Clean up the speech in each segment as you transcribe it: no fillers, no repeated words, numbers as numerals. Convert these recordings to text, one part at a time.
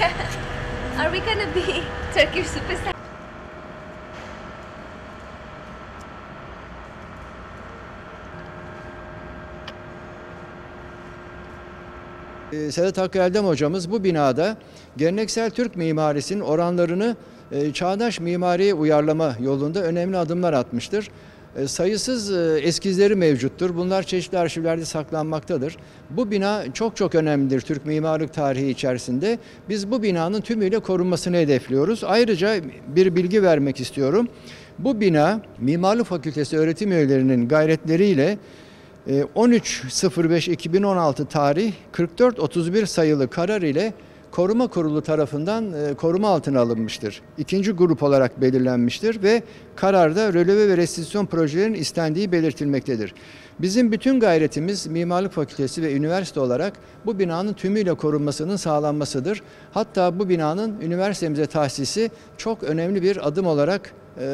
Are we gonna be Turkish superstar? Sedat Hakkı Eldem hocamız bu binada geleneksel Türk mimarisinin oranlarını çağdaş mimariye uyarlama yolunda önemli adımlar atmıştır. Sayısız eskizleri mevcuttur. Bunlar çeşitli arşivlerde saklanmaktadır. Bu bina çok önemlidir Türk mimarlık tarihi içerisinde. Biz bu binanın tümüyle korunmasını hedefliyoruz. Ayrıca bir bilgi vermek istiyorum. Bu bina Mimarlık Fakültesi öğretim üyelerinin gayretleriyle 13.05.2016 tarih 4431 sayılı karar ile Koruma Kurulu tarafından koruma altına alınmıştır. İkinci grup olarak belirlenmiştir ve kararda röleve ve restitüsyon projelerinin istendiği belirtilmektedir. Bizim bütün gayretimiz Mimarlık Fakültesi ve üniversite olarak bu binanın tümüyle korunmasının sağlanmasıdır. Hatta bu binanın üniversitemize tahsisi çok önemli bir adım olarak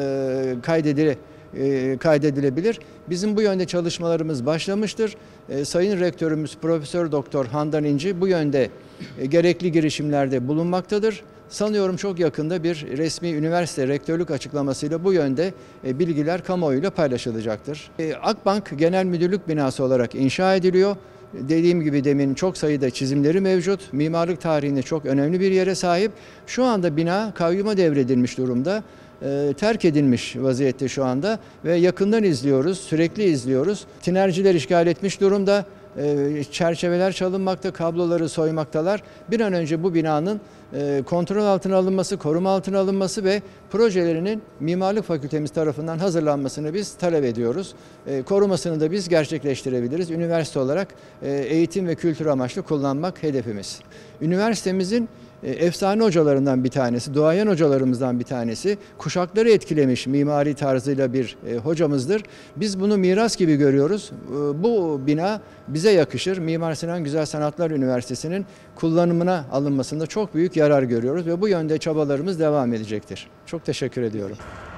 kaydedilebilir. Bizim bu yönde çalışmalarımız başlamıştır. Sayın Rektörümüz Profesör Doktor Handan İnci bu yönde gerekli girişimlerde bulunmaktadır. Sanıyorum çok yakında bir resmi üniversite rektörlük açıklamasıyla bu yönde bilgiler kamuoyuyla paylaşılacaktır. Akbank Genel Müdürlük binası olarak inşa ediliyor. Dediğim gibi demin çok sayıda çizimleri mevcut. Mimarlık tarihinde çok önemli bir yere sahip. Şu anda bina kayyuma devredilmiş durumda. Terk edilmiş vaziyette şu anda ve yakından izliyoruz, sürekli izliyoruz. Tinerciler işgal etmiş durumda, çerçeveler çalınmakta, kabloları soymaktalar. Bir an önce bu binanın kontrol altına alınması, koruma altına alınması ve projelerinin Mimarlık Fakültemiz tarafından hazırlanmasını biz talep ediyoruz. Korumasını da biz gerçekleştirebiliriz. Üniversite olarak eğitim ve kültür amaçlı kullanmak hedefimiz. Üniversitemizin efsane hocalarından bir tanesi, duayen hocalarımızdan bir tanesi, kuşakları etkilemiş mimari tarzıyla bir hocamızdır. Biz bunu miras gibi görüyoruz. Bu bina bize yakışır. Mimar Sinan Güzel Sanatlar Üniversitesi'nin kullanımına alınmasında çok büyük yarar görüyoruz ve bu yönde çabalarımız devam edecektir. Çok teşekkür ediyorum.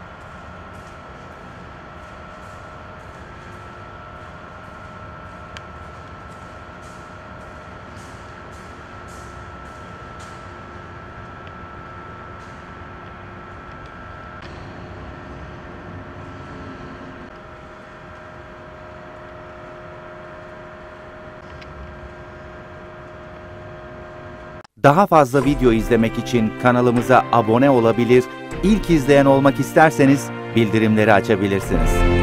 Daha fazla video izlemek için kanalımıza abone olabilir, ilk izleyen olmak isterseniz bildirimleri açabilirsiniz.